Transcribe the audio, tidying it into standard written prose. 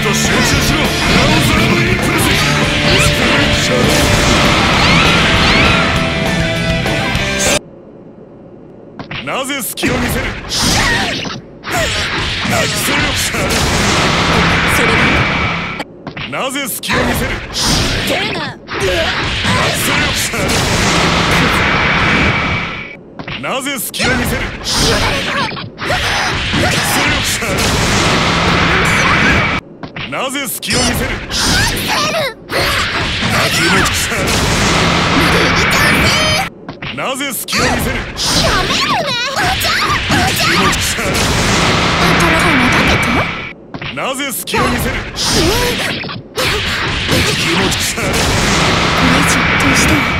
と集中しろ。青空のインプルス。シャレ。なぜ隙を見せる。なくせよ。シャレ。 それだ。 なぜ隙を見せる。 手が。 なくせよ。シャレ。なぜ隙を見せる。なくせよ。シャレ。なぜ隙を見せる。なぜ隙を見せる。 やめろね。 なぜ隙を見せる。 これ以上どうしても